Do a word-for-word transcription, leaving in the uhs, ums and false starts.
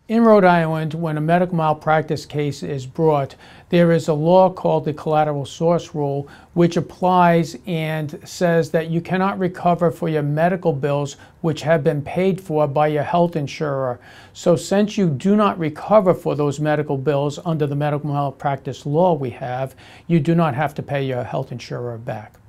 In Rhode Island, when a medical malpractice case is brought, there is a law called the collateral source rule, which applies and says that you cannot recover for your medical bills which have been paid for by your health insurer. So since you do not recover for those medical bills under the medical malpractice law we have, you do not have to pay your health insurer back.